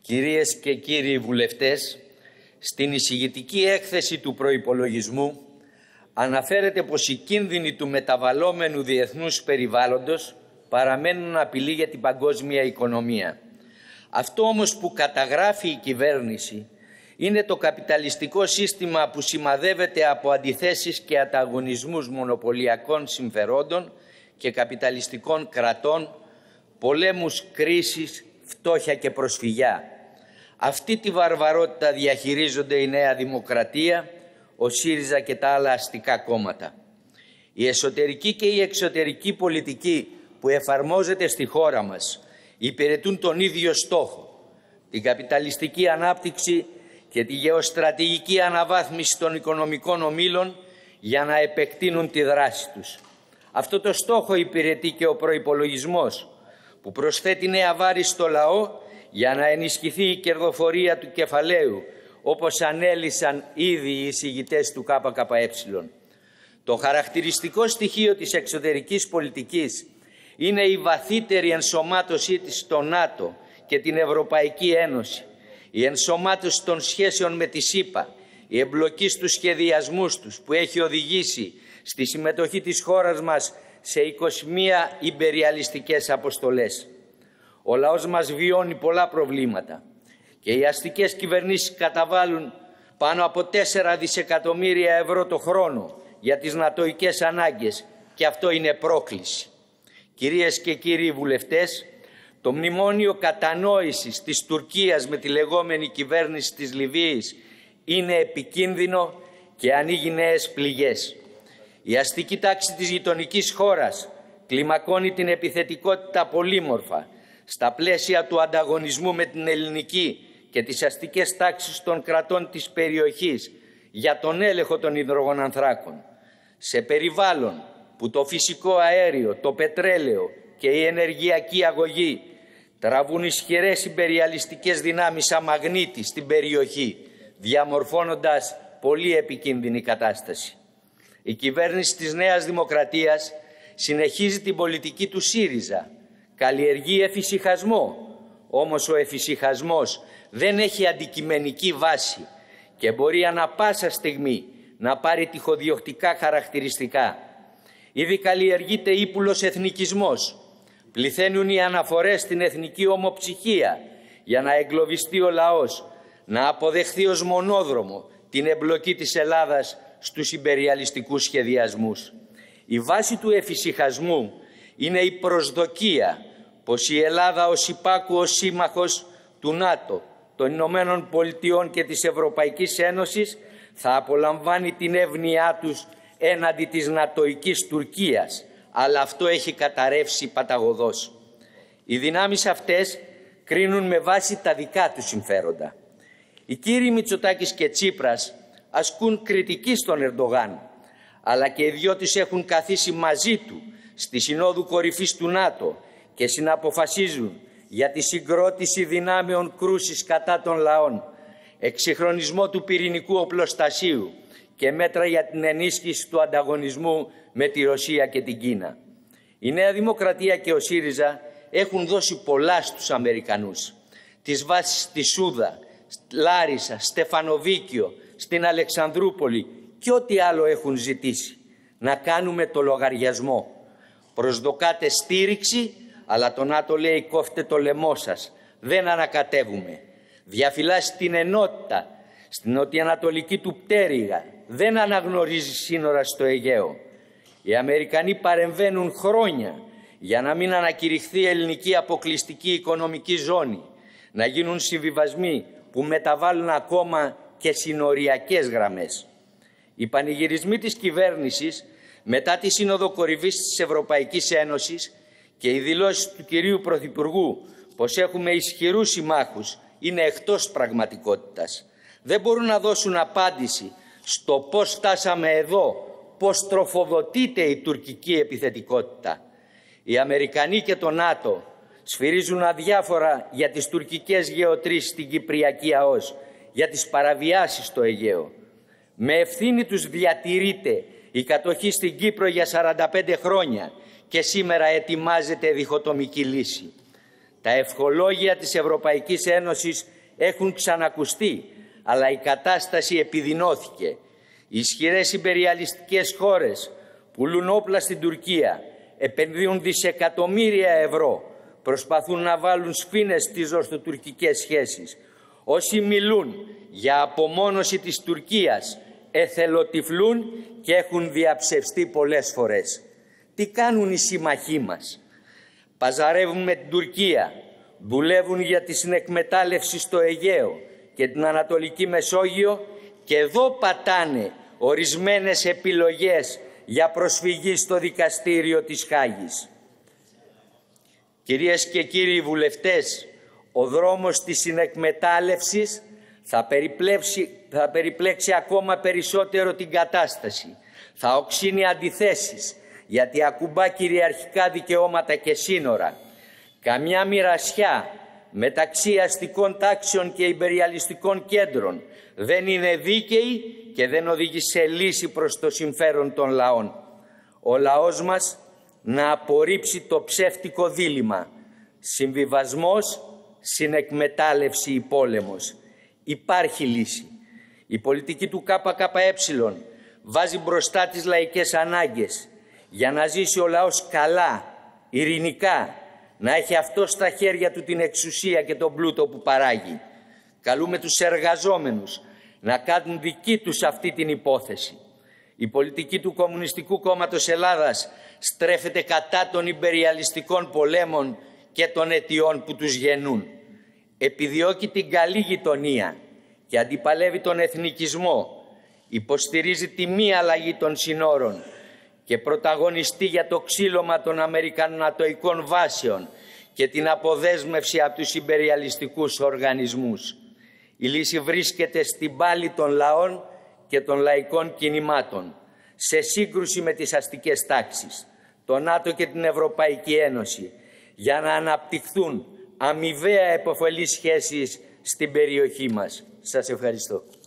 Κυρίες και κύριοι βουλευτές, στην εισηγητική έκθεση του προϋπολογισμού αναφέρεται πως οι κίνδυνοι του μεταβαλλόμενου διεθνούς περιβάλλοντος παραμένουν απειλή για την παγκόσμια οικονομία. Αυτό όμως που καταγράφει η κυβέρνηση είναι το καπιταλιστικό σύστημα που σημαδεύεται από αντιθέσεις και ανταγωνισμούς μονοπωλιακών συμφερόντων και καπιταλιστικών κρατών, πολέμους, κρίσεις, φτώχεια και προσφυγιά. Αυτή τη βαρβαρότητα διαχειρίζονται η Νέα Δημοκρατία, ο ΣΥΡΙΖΑ και τα άλλα αστικά κόμματα. Η εσωτερική και η εξωτερική πολιτική που εφαρμόζεται στη χώρα μας υπηρετούν τον ίδιο στόχο, την καπιταλιστική ανάπτυξη και τη γεωστρατηγική αναβάθμιση των οικονομικών ομίλων για να επεκτείνουν τη δράση τους. Αυτό το στόχο υπηρετεί και ο προϋπολογισμός που προσθέτει νέα βάρη στο λαό για να ενισχυθεί η κερδοφορία του κεφαλαίου, όπως ανέλυσαν ήδη οι εισηγητές του ΚΚΕ. Το χαρακτηριστικό στοιχείο της εξωτερικής πολιτικής είναι η βαθύτερη ενσωμάτωσή της στο ΝΑΤΟ και την Ευρωπαϊκή Ένωση, η ενσωμάτωση των σχέσεων με τη ΣΥΠΑ, η εμπλοκή στους σχεδιασμούς τους που έχει οδηγήσει στη συμμετοχή της χώρας μας σε 21 ιμπεριαλιστικές αποστολές. Ο λαός μας βιώνει πολλά προβλήματα και οι αστικές κυβερνήσεις καταβάλουν πάνω από 4 δισεκατομμύρια ευρώ το χρόνο για τις νατοικές ανάγκες και αυτό είναι πρόκληση. Κυρίες και κύριοι βουλευτές, το μνημόνιο κατανόησης της Τουρκίας με τη λεγόμενη κυβέρνηση της Λιβύης είναι επικίνδυνο και ανοίγει νέες πληγές. Η αστική τάξη της γειτονικής χώρας κλιμακώνει την επιθετικότητα πολύμορφα στα πλαίσια του ανταγωνισμού με την ελληνική και τις αστικές τάξεις των κρατών της περιοχής για τον έλεγχο των υδρογονανθράκων. Σε περιβάλλον που το φυσικό αέριο, το πετρέλαιο και η ενεργειακή αγωγή τραβούν ισχυρές ιμπεριαλιστικές δυνάμεις σαν μαγνήτη στην περιοχή, διαμορφώνοντας πολύ επικίνδυνη κατάσταση. Η κυβέρνηση της Νέας Δημοκρατίας συνεχίζει την πολιτική του ΣΥΡΙΖΑ. Καλλιεργεί εφησυχασμό, όμως ο εφησυχασμός δεν έχει αντικειμενική βάση και μπορεί ανά πάσα στιγμή να πάρει τυχοδιοκτικά χαρακτηριστικά. Ήδη καλλιεργείται ύπουλος εθνικισμός. Πληθαίνουν οι αναφορές στην εθνική ομοψυχία για να εγκλωβιστεί ο λαός, να αποδεχθεί ως μονόδρομο την εμπλοκή της Ελλάδας στους ιμπεριαλιστικούς σχεδιασμούς. Η βάση του εφησυχασμού είναι η προσδοκία πως η Ελλάδα ως υπάκουος σύμμαχος του ΝΑΤΟ, των Ηνωμένων Πολιτειών και της Ευρωπαϊκής Ένωσης θα απολαμβάνει την εύνοιά τους έναντι της νατοικής Τουρκίας, αλλά αυτό έχει καταρρεύσει παταγωδώς. Οι δυνάμεις αυτές κρίνουν με βάση τα δικά τους συμφέροντα. Οι κύριοι Μητσοτάκης και Τσίπρας ασκούν κριτική στον Ερντογάν, αλλά και οι δυο τους έχουν καθίσει μαζί του στη Συνόδου Κορυφής του ΝΑΤΟ και συναποφασίζουν για τη συγκρότηση δυνάμεων κρούσης κατά των λαών, εξυγχρονισμό του πυρηνικού οπλοστασίου και μέτρα για την ενίσχυση του ανταγωνισμού με τη Ρωσία και την Κίνα. Η Νέα Δημοκρατία και ο ΣΥΡΙΖΑ έχουν δώσει πολλά στους Αμερικανούς. Τις βάσεις στη Σούδα, Λάρισα, Στεφανοβίκιο, στην Αλεξανδρούπολη και ό,τι άλλο έχουν ζητήσει. Να κάνουμε το λογαριασμό. Προσδοκάτε στήριξη, αλλά το ΝΑΤΟ λέει κόφτε το λαιμό σας. Δεν ανακατεύουμε. Διαφυλάσσει την ενότητα στην νοτιοανατολική του πτέρυγα. Δεν αναγνωρίζει σύνορα στο Αιγαίο. Οι Αμερικανοί παρεμβαίνουν χρόνια για να μην ανακηρυχθεί η ελληνική αποκλειστική οικονομική ζώνη, να γίνουν συμβιβασμοί που μεταβάλλουν ακόμα και συνοριακές γραμμές. Οι πανηγυρισμοί της κυβέρνησης μετά τη Σύνοδο Κορυφής της Ευρωπαϊκής Ένωσης και οι δηλώσεις του κυρίου Πρωθυπουργού πως έχουμε ισχυρούς συμμάχους είναι εκτός πραγματικότητας. Δεν μπορούν να δώσουν απάντηση στο πώς φτάσαμε εδώ, πώς τροφοδοτείται η τουρκική επιθετικότητα. Οι Αμερικανοί και το ΝΑΤΟ σφυρίζουν αδιάφορα για τις τουρκικές γεωτρήσεις στην Κυπριακή ΑΟΣ, για τις παραβιάσεις στο Αιγαίο. Με ευθύνη τους διατηρείται η κατοχή στην Κύπρο για 45 χρόνια και σήμερα ετοιμάζεται διχοτομική λύση. Τα ευχολόγια της Ευρωπαϊκής Ένωσης έχουν ξανακουστεί, αλλά η κατάσταση επιδεινώθηκε. Οι ισχυρές ιμπεριαλιστικές χώρες πουλούν όπλα στην Τουρκία, επενδύουν δισεκατομμύρια ευρώ, προσπαθούν να βάλουν σφήνες στις ρωσοτουρκικές σχέσεις. Όσοι μιλούν για απομόνωση της Τουρκίας εθελοτυφλούν και έχουν διαψευστεί πολλές φορές. Τι κάνουν οι σύμμαχοί μας? Παζαρεύουν με την Τουρκία, δουλεύουν για τη συνεκμετάλλευση στο Αιγαίο και την Ανατολική Μεσόγειο και εδώ πατάνε ορισμένες επιλογές για προσφυγή στο δικαστήριο της Χάγης. Κυρίες και κύριοι βουλευτές, ο δρόμος της συνεκμετάλλευσης θα περιπλέξει ακόμα περισσότερο την κατάσταση. Θα οξύνει αντιθέσεις, γιατί ακουμπά κυριαρχικά δικαιώματα και σύνορα. Καμιά μοιρασιά μεταξύ αστικών τάξεων και ιμπεριαλιστικών κέντρων δεν είναι δίκαιη και δεν οδηγεί σε λύση προς το συμφέρον των λαών. Ο λαός μας να απορρίψει το ψεύτικο δίλημμα. Συμβιβασμός, συνεκμετάλλευση ή πόλεμος. Υπάρχει λύση. Η πολιτική του ΚΚΕ βάζει μπροστά τις λαϊκές ανάγκες για να ζήσει ο λαός καλά, ειρηνικά, να έχει αυτό στα χέρια του την εξουσία και τον πλούτο που παράγει. Καλούμε τους εργαζόμενους να κάνουν δική τους αυτή την υπόθεση. Η πολιτική του Κομμουνιστικού Κόμματος Ελλάδας στρέφεται κατά των ιμπεριαλιστικών πολέμων και των αιτιών που τους γεννούν. Επιδιώκει την καλή γειτονία και αντιπαλεύει τον εθνικισμό. Υποστηρίζει τη μη αλλαγή των συνόρων και πρωταγωνιστεί για το ξύλωμα των αμερικανατοικών βάσεων και την αποδέσμευση από τους ιμπεριαλιστικούς οργανισμούς. Η λύση βρίσκεται στην πάλη των λαών και των λαϊκών κινημάτων, σε σύγκρουση με τις αστικές τάξεις, το ΝΑΤΟ και την Ευρωπαϊκή Ένωση, για να αναπτυχθούν αμοιβαία επωφελείς σχέσεις στην περιοχή μας. Σας ευχαριστώ.